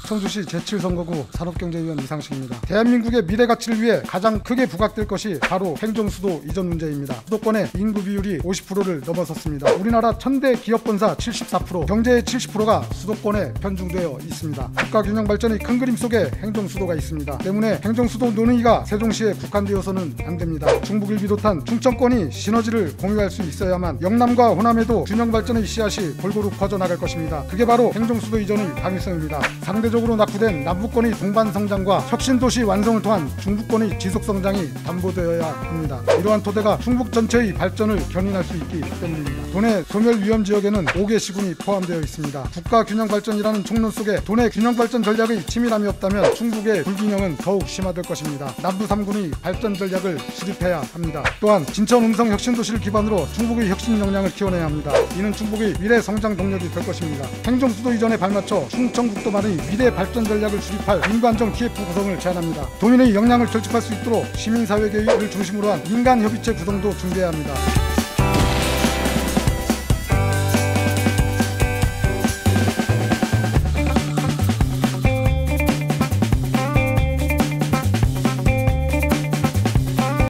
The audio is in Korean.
청주시 제7선거구 산업경제위원 이상식입니다. 대한민국의 미래 가치를 위해 가장 크게 부각될 것이 바로 행정수도 이전 문제입니다. 수도권의 인구 비율이 50%를 넘어섰습니다. 우리나라 1000대 기업 본사 74%, 경제의 70%가 수도권에 편중되어 있습니다. 국가균형 발전의 큰 그림 속에 행정수도가 있습니다. 때문에 행정수도 논의가 세종시에 국한되어서는 안 됩니다. 중북을 비롯한 충청권이 시너지를 공유할 수 있어야만 영남과 호남에도 균형 발전의 씨앗이 골고루 퍼져나갈 것입니다. 그게 바로 행정수도 이전의 방위성입니다. 상대적으로 낙후된 남북권의 동반 성장과 혁신도시 완성을 통한 중부권의 지속 성장이 담보되어야 합니다. 이러한 토대가 충북 전체의 발전을 견인할 수 있기 때문입니다. 도내 소멸 위험 지역에는 5개 시군이 포함되어 있습니다. 국가 균형 발전이라는 총론 속에 도내 균형 발전 전략의 치밀함이 없다면 충북의 불균형은 더욱 심화될 것입니다. 남부 3군의 발전 전략을 수립해야 합니다. 또한 진천 음성 혁신도시를 기반으로 충북의 혁신 역량을 키워내야 합니다. 이는 충북의 미래 성장 동력이 될 것입니다. 행정수도 이전에 발맞춰 충청북도만의 미래 발전 전략을 수립할 민관정 TF 구성을 제안합니다. 도민의 역량을 결집할 수 있도록 시민사회계를 중심으로 한 민간협의체 구성도 준비해야 합니다.